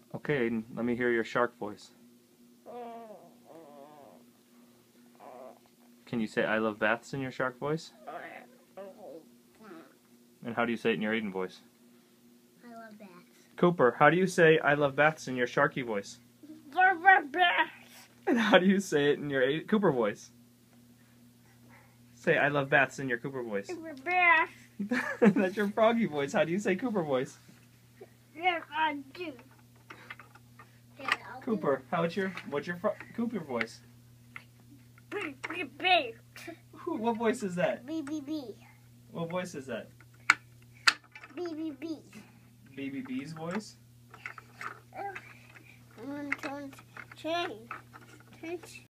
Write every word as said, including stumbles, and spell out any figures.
Okay, Aiden, let me hear your shark voice. Can you say I love baths in your shark voice? And how do you say it in your Aiden voice? I love baths. Cooper, how do you say I love baths in your Sharky voice? I love baths. And how do you say it in your A- Cooper voice? Say I love baths in your Cooper voice. I love baths. That's your Froggy voice. How do you say Cooper voice? Yes, I do. Dad, I'll Cooper, how's your what's your fro- Cooper voice? do B, B, B. Who, what voice is that? B, B, B. What voice is that? B, B, B. B B B's voice? I'm going to change. Change.